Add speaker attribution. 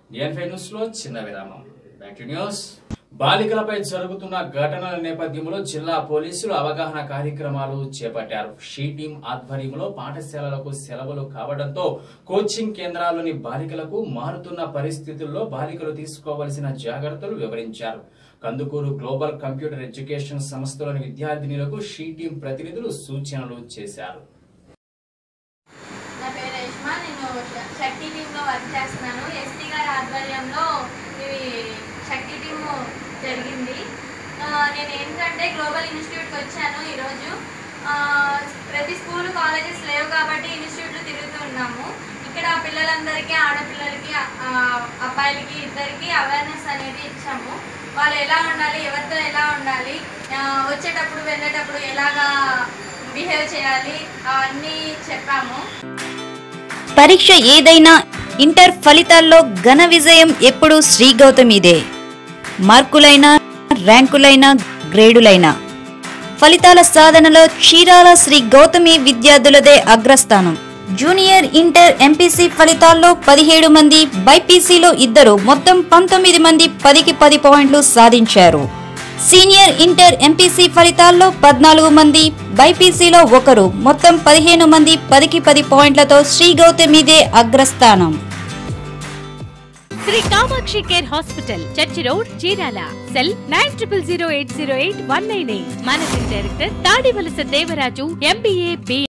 Speaker 1: DN5 news లో చిన్న విరామం. Back to news. బాలికలపై జరుగుతున్న ఘటనల నేపథ్యంలో జిల్లా పోలీసులు అవగాహన కార్యక్రమాలు చేపట్టారు. షీ టీం ఆధ్వర్యంలో పాఠశాలలకు సెలవులు కావడంతో కోచింగ్ కేంద్రాల్లోని బాలికలకు మారుతున్న పరిస్థితుల్లో బాలికలు తీసుకోవాల్సిన జాగ్రత్తలు వివరించారు. కందుకూరు గ్లోబల్ కంప్యూటర్ ఎడ్యుకేషన్ సంస్థలోని విద్యార్థినులకు షీ టీం ప్రతినిధులు సూచనలు చేశారు.
Speaker 2: నా పేరు రేష్మా, నేను శక్తి టీంలో వర్క్ చేస్తున్నాను. ఎస్టీ గారి ఆధ్వర్యంలో ఇవి శక్తి టీమ్ జరిగింది. నేను ఏంటంటే గ్లోబల్ ఇన్స్టిట్యూట్కి వచ్చాను ఈరోజు. ప్రతి స్కూల్ కాలేజెస్ లేవు కాబట్టి ఇన్స్టిట్యూట్లు తిరుగుతూ ఉన్నాము. ఇక్కడ పిల్లలందరికీ, ఆడపిల్లలకి, అబ్బాయిలకి ఇద్దరికి అవేర్నెస్ అనేది ఇచ్చాము. వాళ్ళు ఎలా ఉండాలి, ఎవరితో ఎలా ఉండాలి, వచ్చేటప్పుడు వెళ్ళేటప్పుడు ఎలాగా బిహేవ్ చేయాలి అవన్నీ చెప్పాము.
Speaker 3: పరీక్ష ఏదైనా ఇంటర్ ఫలితాల్లో ఘన విజయం ఎప్పుడూ శ్రీ గౌతమిదే. మార్కులైనా, ర్యాంకులైనా, గ్రేడులైనా ఫలితాల సాధనలో చీరాల శ్రీ గౌతమి విద్యార్థులదే అగ్రస్థానం. జూనియర్ ఇంటర్ ఎంపీసీ ఫలితాల్లో 17 మంది, బైపీసీలో 2, మొత్తం 19 మంది 10కి 10 పాయింట్లు సాధించారు. సీనియర్ ఇంటర్ ఎంపీసీ ఫలితాల్లో 14 మంది, బైపీసీలో 1, మొత్తం 15 మంది 10కి 10 పాయింట్లతో శ్రీ గౌతమిదే అగ్రస్థానం.
Speaker 4: Sri Kamakshi care hospital, church road, Chirala. Cell 9000808198. Managing director Tadivalasa Devaraju, MBA, BA.